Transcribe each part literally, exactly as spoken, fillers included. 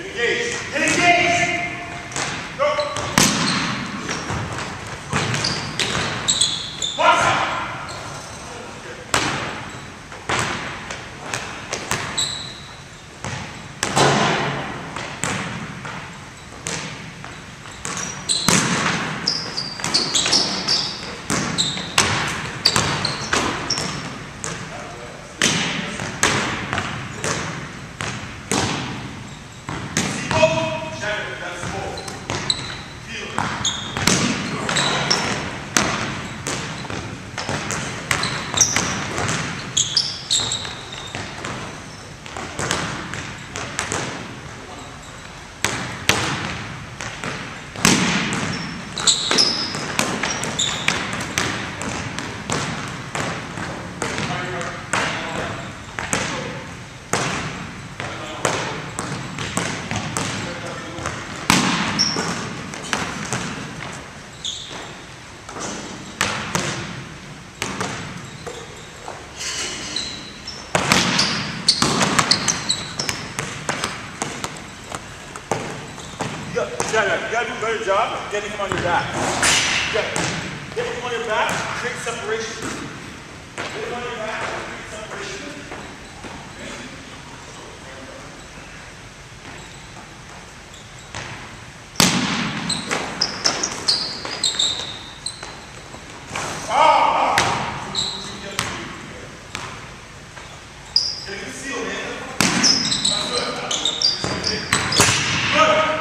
Engage. Get engaged. Go. Box out. You gotta, you gotta do a better job of getting him on your back. You gotta get him on your back, create separation. Get him on your back, create separation. Ah! Get a good seal, man. That's good. Good.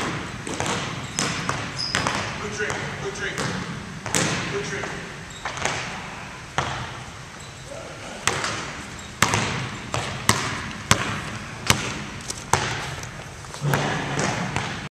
Good drink, good drink, good drink.